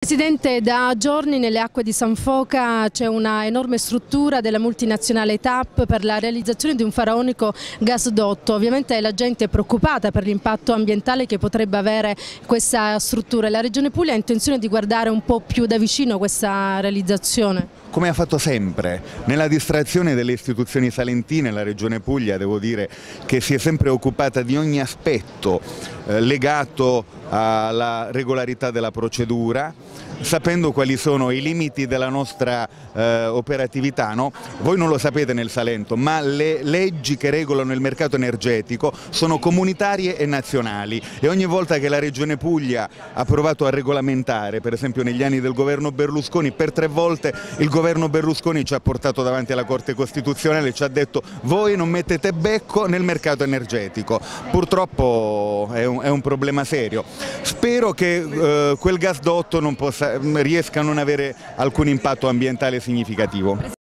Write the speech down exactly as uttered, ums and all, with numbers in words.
Presidente, da giorni nelle acque di San Foca c'è una enorme struttura della multinazionale T A P per la realizzazione di un faraonico gasdotto. Ovviamente la gente è preoccupata per l'impatto ambientale che potrebbe avere questa struttura. La Regione Puglia ha intenzione di guardare un po' più da vicino questa realizzazione? Come ha fatto sempre, nella distrazione delle istituzioni salentine, la Regione Puglia, devo dire, che si è sempre occupata di ogni aspetto eh, legato alla regolarità della procedura, sapendo quali sono i limiti della nostra eh, operatività, no? Voi non lo sapete nel Salento, ma le leggi che regolano il mercato energetico sono comunitarie e nazionali, e ogni volta che la Regione Puglia ha provato a regolamentare, per esempio negli anni del governo Berlusconi, per tre volte il governo Berlusconi ci ha portato davanti alla Corte Costituzionale e ci ha detto: voi non mettete becco nel mercato energetico. Purtroppo è un, è un problema serio. Spero che eh, quel gasdotto non possa, riesca a non avere alcun impatto ambientale significativo.